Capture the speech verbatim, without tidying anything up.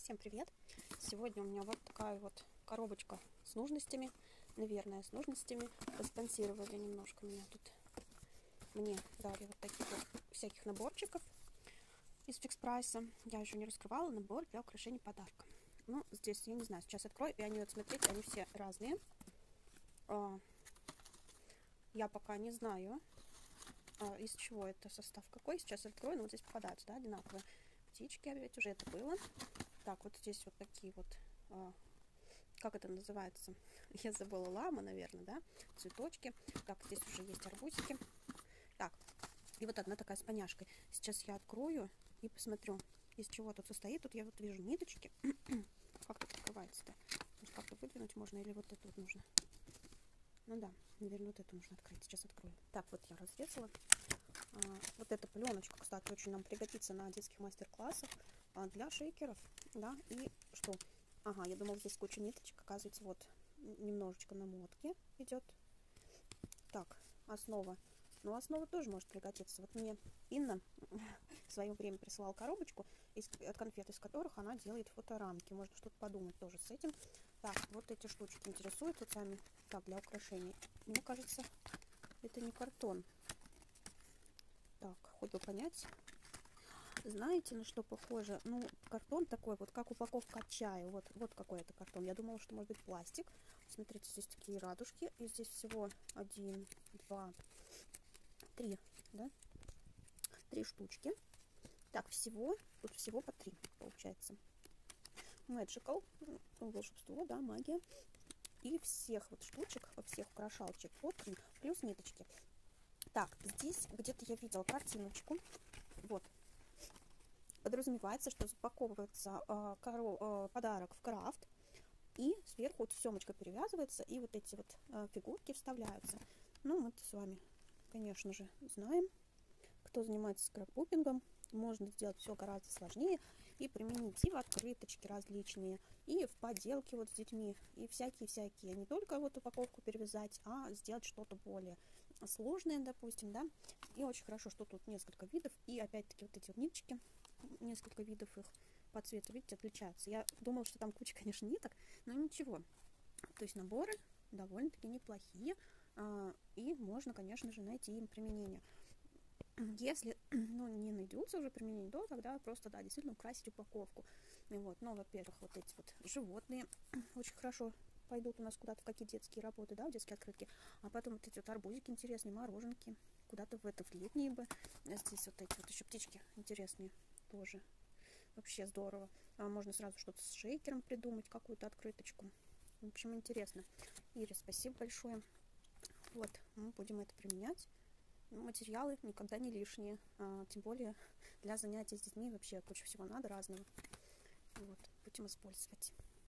Всем привет! Сегодня у меня вот такая вот коробочка с нужностями, наверное, с нужностями. Поспонсировали немножко меня тут. Мне дали вот таких вот всяких наборчиков из фикс прайса. Я еще не раскрывала набор для украшения подарка. Ну, здесь, я не знаю, сейчас открою, и они, вот смотрите, они все разные. Я пока не знаю, из чего это состав какой. Сейчас открою, но вот здесь попадаются, да, одинаковые птички, ведь уже это было. Так, вот здесь вот такие вот, а, как это называется? Я забыла, лама, наверное, да? Цветочки. Так, здесь уже есть арбузики. Так, и вот одна такая с поняшкой. Сейчас я открою и посмотрю, из чего тут состоит. Тут я вот вижу ниточки. Как тут открывается-то? Может, как-то выдвинуть можно или вот это вот нужно? Ну да, наверное, вот это нужно открыть. Сейчас открою. Так, вот я разрезала. А, вот эта пленочка, кстати, очень нам пригодится на детских мастер-классах а, для шейкеров, да, и что? Ага, я думала, здесь куча ниточек, оказывается, вот немножечко намотки идет. Так, основа. Ну, основа тоже может пригодиться. Вот мне Инна в свое время присылала коробочку из, от конфет, из которых она делает фоторамки. Можно что-то подумать тоже с этим. Так, вот эти штучки интересуют вот сами. Так, для украшений. Мне кажется, это не картон. Так, хоть бы понять. Знаете, на что похоже? Ну, картон такой, вот как упаковка от чая. Вот, вот какой это картон. Я думала, что может быть пластик. Смотрите, здесь такие радужки. И здесь всего один, два, три, да? Три штучки. Так, всего, тут всего по три, получается. Magical, ну, волшебство, да, магия. И всех вот штучек, во всех украшалочек по три, плюс ниточки. Так, здесь где-то я видела картиночку. Вот. Подразумевается, что запаковывается э, коро, э, подарок в крафт, и сверху вот семочка перевязывается, и вот эти вот э, фигурки вставляются. Ну, мы с вами, конечно же, знаем, кто занимается скрапбукингом. Можно сделать все гораздо сложнее и применить и в открыточки различные, и в поделки вот с детьми, и всякие-всякие. Не только вот упаковку перевязать, а сделать что-то более сложное, допустим, да. И очень хорошо, что тут несколько видов, и опять-таки вот эти вот ниточки, несколько видов их по цвету, видите, отличаются. Я думала, что там куча, конечно, ниток, но ничего. То есть наборы довольно-таки неплохие, и можно, конечно же, найти им применение. Если, ну, не найдется уже применение, то тогда просто, да, действительно украсить упаковку. Вот. Но, во-первых, вот эти вот животные очень хорошо пойдут у нас куда-то в какие детские работы, да, в детские открытки. А потом вот эти вот арбузики интересные, мороженки, куда-то в это, в летние бы. Здесь вот эти вот еще птички интересные тоже. Вообще здорово. А можно сразу что-то с шейкером придумать, какую-то открыточку. В общем, интересно. Ире, спасибо большое. Вот, мы будем это применять. Материалы никогда не лишние, а, тем более для занятий с детьми вообще куча всего надо разного. Вот, будем использовать.